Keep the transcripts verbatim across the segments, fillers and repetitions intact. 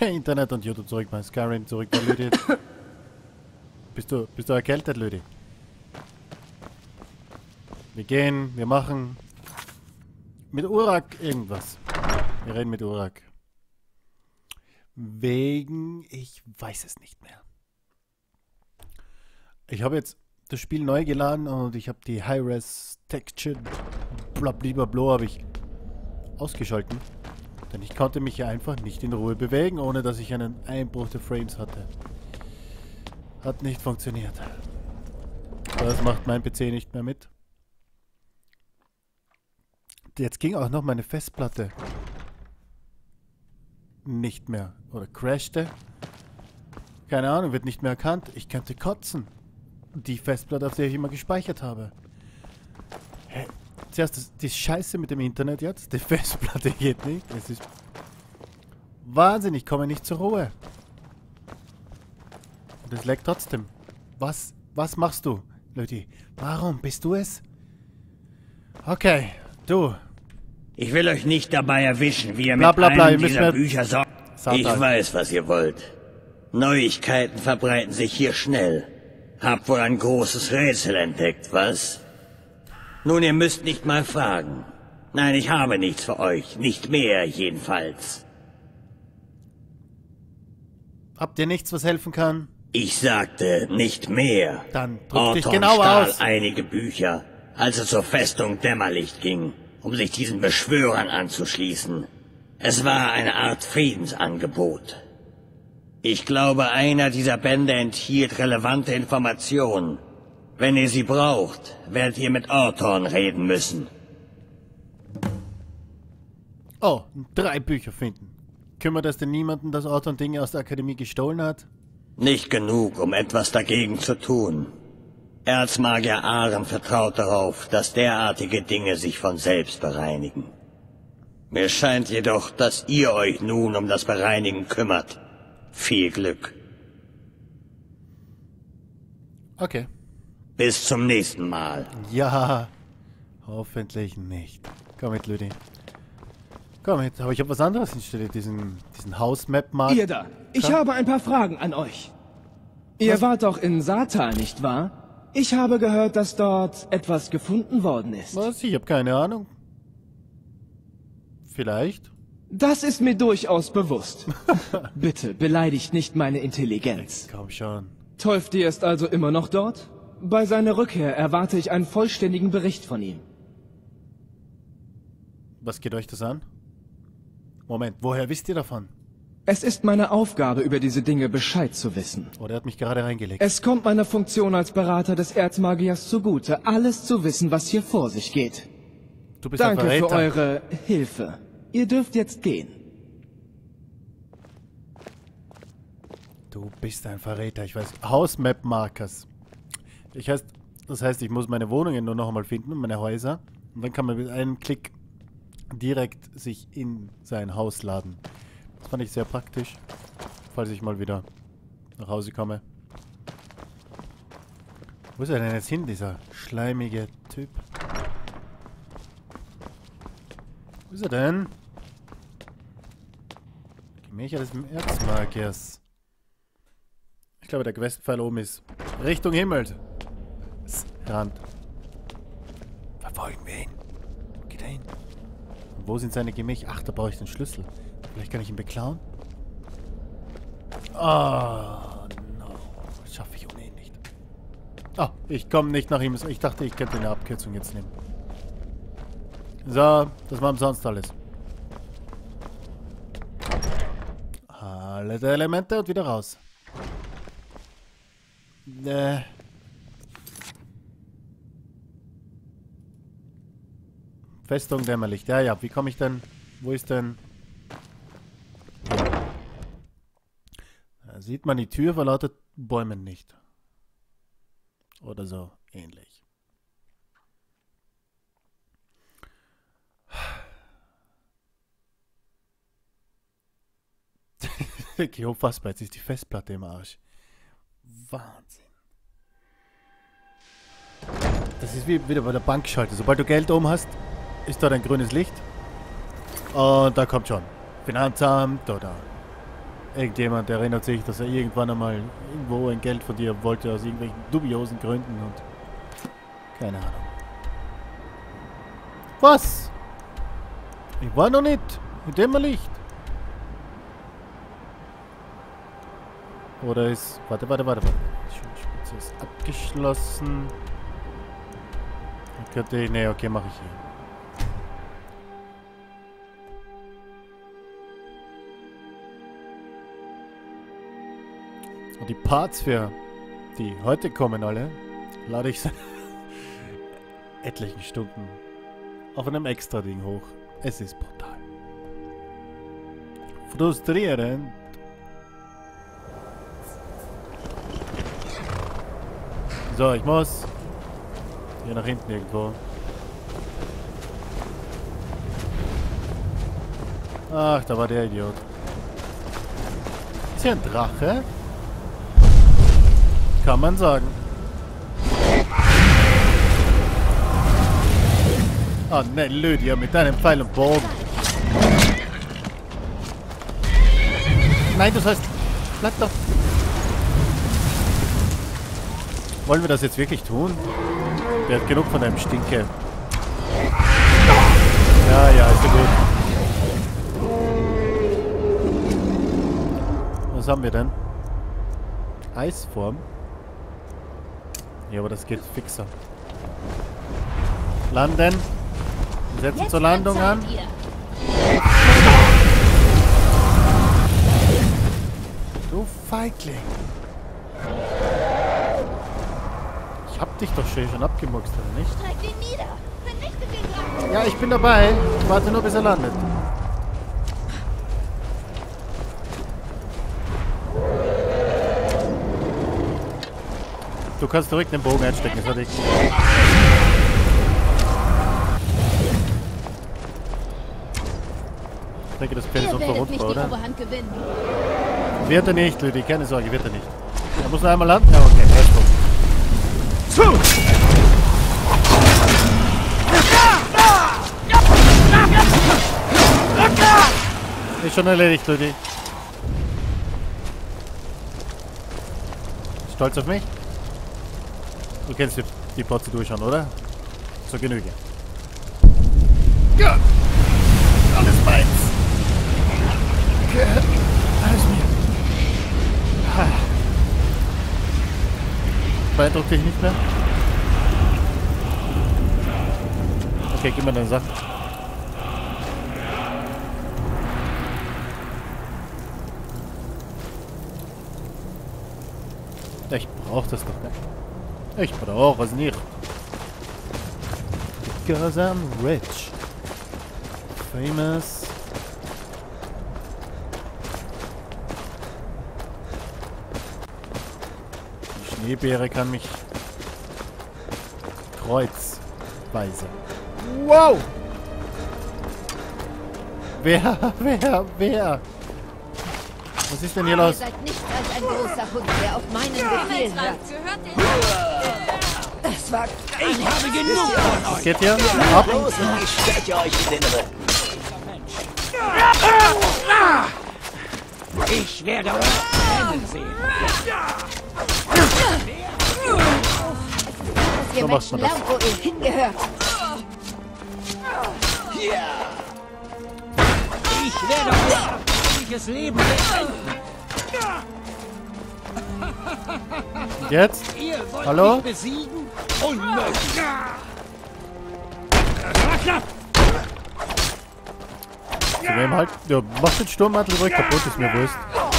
Internet und YouTube zurück bei Skyrim, zurück bei Lüdi. Bist du, bist du erkältet, Lüdi? Wir gehen, wir machen mit Urak irgendwas. Wir reden mit Urak. Wegen, ich weiß es nicht mehr. Ich habe jetzt das Spiel neu geladen und ich habe die High-Res Texture blablabla habe ich ausgeschalten. Denn ich konnte mich ja einfach nicht in Ruhe bewegen, ohne dass ich einen Einbruch der Frames hatte. Hat nicht funktioniert. Das macht mein P C nicht mehr mit. Jetzt ging auch noch meine Festplatte nicht mehr. Oder crashte. Keine Ahnung, wird nicht mehr erkannt. Ich könnte kotzen. Die Festplatte, auf der ich immer gespeichert habe. Hä? Zuerst das, die Scheiße mit dem Internet jetzt. Die Festplatte geht nicht. Es ist Wahnsinn, ich komme nicht zur Ruhe. Und es leckt trotzdem. Was, was machst du, Leute? Warum bist du es? Okay, du. Ich will euch nicht dabei erwischen, wie ihr Bla, mit bla, bla, einem ihr dieser müsst Bücher sorgt. Ich weiß, was ihr wollt. Neuigkeiten verbreiten sich hier schnell. Habt wohl ein großes Rätsel entdeckt, was? Nun, ihr müsst nicht mal fragen. Nein, ich habe nichts für euch. Nicht mehr, jedenfalls. Habt ihr nichts, was helfen kann? Ich sagte, nicht mehr. Dann drück dich Orton genau stahl aus. einige Bücher, als es zur Festung Dämmerlicht ging, um sich diesen Beschwörern anzuschließen. Es war eine Art Friedensangebot. Ich glaube, einer dieser Bände enthielt relevante Informationen. Wenn ihr sie braucht, werdet ihr mit Orton reden müssen. Oh, drei Bücher finden. Kümmert es denn niemanden, dass Orton Dinge aus der Akademie gestohlen hat? Nicht genug, um etwas dagegen zu tun. Erzmagier Aren vertraut darauf, dass derartige Dinge sich von selbst bereinigen. Mir scheint jedoch, dass ihr euch nun um das Bereinigen kümmert. Viel Glück. Okay. Bis zum nächsten Mal. Ja, hoffentlich nicht. Komm mit, Lüdi. Komm mit, aber ich habe was anderes installiert, diesen, diesen Hausmap-Markt. Ihr da, ich habe ein paar Fragen an euch. Ihr Was? wart doch in Satal, nicht wahr? Ich habe gehört, dass dort etwas gefunden worden ist. Was? Ich habe keine Ahnung. Vielleicht. Das ist mir durchaus bewusst. Bitte, beleidigt nicht meine Intelligenz. Komm schon. Tolfti ist also immer noch dort? Bei seiner Rückkehr erwarte ich einen vollständigen Bericht von ihm. Was geht euch das an? Moment, woher wisst ihr davon? Es ist meine Aufgabe, über diese Dinge Bescheid zu wissen. Oh, der hat mich gerade reingelegt. Es kommt meiner Funktion als Berater des Erzmagiers zugute, alles zu wissen, was hier vor sich geht. Du bist ein Danke für Verräter. eure Hilfe. Ihr dürft jetzt gehen. Du bist ein Verräter, ich weiß. Hausmap-Markers. Ich heißt, das heißt, ich muss meine Wohnungen nur noch einmal finden, meine Häuser. Und dann kann man mit einem Klick direkt sich in sein Haus laden. Das fand ich sehr praktisch, falls ich mal wieder nach Hause komme. Wo ist er denn jetzt hin, dieser schleimige Typ? Wo ist er denn? Gemächer des Erzmagiers. Ich glaube, der Questpfeil oben ist Richtung Himmel. Rand. Verfolgen wir ihn. Wo geht er hin? Und wo sind seine Gemächer? Ach, da brauche ich den Schlüssel. Vielleicht kann ich ihn beklauen? Oh, no. Das schaffe ich ohnehin nicht. Oh, ich komme nicht nach ihm. Ich dachte, ich könnte eine Abkürzung jetzt nehmen. So, das war umsonst alles. Alle der Elemente und wieder raus. Äh. Festung Dämmerlicht. Ja, ja. Wie komme ich denn? Wo ist denn? Da sieht man die Tür vor lauter Bäumen nicht. Oder so ähnlich. Okay, unfassbar. Jetzt ist die Festplatte im Arsch. Wahnsinn. Das ist wie wieder bei der Bankschalter. Sobald du Geld oben hast, ist dort ein grünes Licht. Und da kommt schon Finanzamt oder Irgendjemand erinnert sich, dass er irgendwann einmal irgendwo ein Geld von dir wollte, aus irgendwelchen dubiosen Gründen und... Keine Ahnung. Was? Ich war noch nicht in dem Licht. Oder ist... Warte, warte, warte, warte. Die Spitze ist abgeschlossen. Dann könnte ich... Ne, okay, mache ich hier. Und die Parts für die heute kommen alle, lade ich seit etlichen Stunden auf einem extra Ding hoch. Es ist brutal. Frustrierend. So, ich muss hier nach hinten irgendwo. Ach, da war der Idiot. Ist hier ein Drache? Kann man sagen. Oh ne, Lydia, mit deinem Pfeil und Bogen. Nein, du sollst... Bleib doch... Wollen wir das jetzt wirklich tun? Der hat genug von deinem Stinke. Ja, ja, ist ja gut. Was haben wir denn? Eisform? Ja, aber das geht fixer. Landen. Wir setzen Jetzt zur Landung an. Ihr. Du Feigling. Ich hab dich doch schon abgemuckst, oder nicht? Streik ihn nieder. Vernichte den Drachen. Ja, ich bin dabei. Ich warte nur, bis er landet. Du kannst direkt den Bogen einstecken, das hatte ich. Ich denke, das Pferd ist unverwundbar, oder? Wird er nicht, Lüdi, keine Sorge, wird er nicht. Er muss noch einmal landen? Ja, okay, alles gut. Ist schon erledigt, Lüdi. Stolz auf mich? Du kennst die, die Prozedur schon, oder? Zur Genüge. Ja! Alles meins! Gehört alles mir. Ha. Beeindruckt dich nicht mehr? Okay, gib mir deine Sachen. Ich brauch das doch nicht. Ich brauche es nicht. Because I'm rich. Famous. Die Schneebeere kann mich kreuzweise. Wow! Wer? Wer? Wer? Was ist denn hier los? Ihr seid nichts als ein großer Hund, der auf meinen Befehl hört. Es war... Ich habe genug von euch. Was geht hier? Ab. Los und ich steche euch in den Rücken. Ich werde euch brennen sehen. Dass ihr Menschen lernt, wo ihr hingehört. Ich werde euch das Leben beenden. Jetzt? Ihr wollt Hallo? mich besiegen? Unmöglich. Das war knapp. Zu wem halt? Ja, mach den Sturmmantel ruhig kaputt, ist mir wurscht.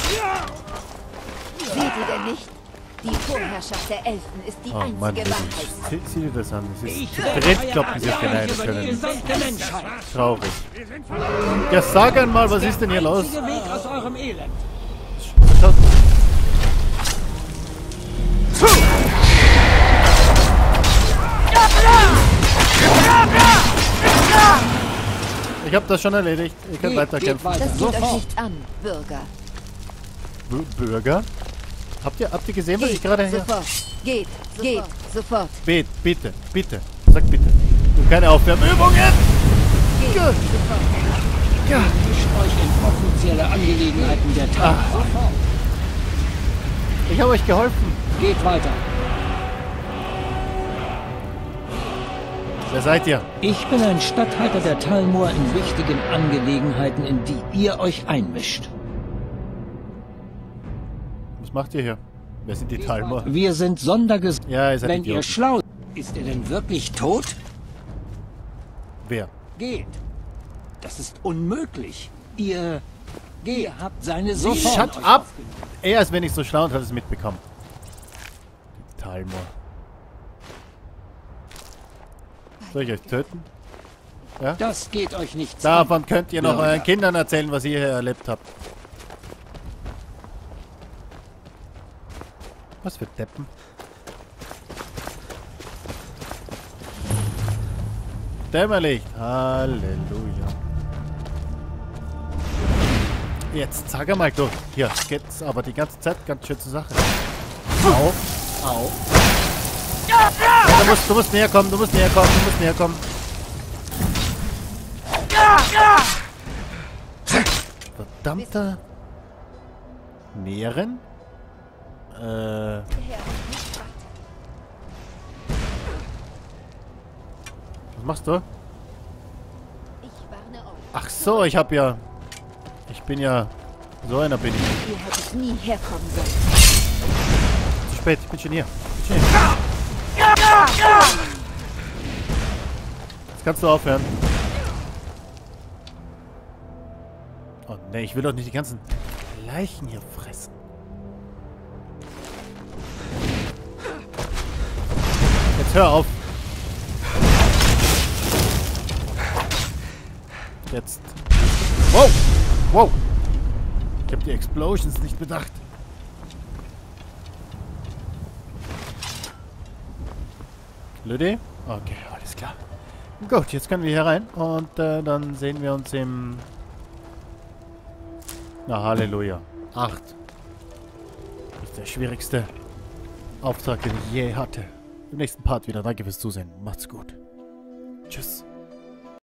Seht ihr denn nicht? Die Vorherrschaft der Elfen ist die Oh einzige Mann, Wahrheit. sieh, sieh dir das an. Das ist zu dritt, kloppen sie verneiden können. Traurig. Ja, sag einmal, was ist denn hier los? Weg aus eurem Elend. Ich hab das schon erledigt. Ihr könnt weiterkämpfen. Das geht euch nichts an, Bürger. B Bürger? Habt ihr, habt ihr gesehen, was Geht ich gerade hier... sofort. Geht, geht, sofort. Bet, bitte, bitte. Sag bitte. Und keine Aufwärmübungen! Geht, sofort. Ja. Mischt euch in finanzielle Angelegenheiten der Tat. Sofort. Ich habe euch geholfen. Geht weiter. Wer seid ihr? Ich bin ein Statthalter der Talmor in wichtigen Angelegenheiten, in die ihr euch einmischt. Was macht ihr hier? Wer sind die Talmor? Wir sind Sonderges... Ja, ihr seid Wenn ihr Idioten. schlau... Ist er denn wirklich tot? Wer? Geht. Das ist unmöglich. Ihr... Ihr habt seine Seele... Shut up! Er ist wenigstens so schlau und hat es mitbekommen. Die Talmor. Soll ich euch töten? Ja? Das geht euch nichts Davon könnt ihr noch Bürger. euren Kindern erzählen, was ihr hier erlebt habt. Was für Deppen. Dämmerlicht. Halleluja. Jetzt sag einmal du. Hier geht's aber die ganze Zeit ganz schön zur Sache. Au. Au. Ja, du, musst, du musst näher kommen, du musst näher kommen, du musst näher kommen. Verdammter. Näheren? Äh. Der Herr ist nicht weit. Was machst du? Ich warne euch. Ach so, ich hab ja... Ich bin ja... So einer bin ich. Ihr hättet nie herkommen sollen. Zu spät, ich bin schon hier. Ich bin schon hier. Jetzt kannst du aufhören. Oh ne, ich will doch nicht die ganzen Leichen hier fressen. Jetzt hör auf. Jetzt. Wow! Wow! Ich habe die Explosions nicht bedacht. Lüdi? Okay, alles klar. Gut, jetzt können wir hier rein und äh, dann sehen wir uns im... Na, Halleluja. acht. Das ist der schwierigste Auftrag, den ich je hatte. Im nächsten Part wieder. Danke fürs Zusehen. Macht's gut. Tschüss.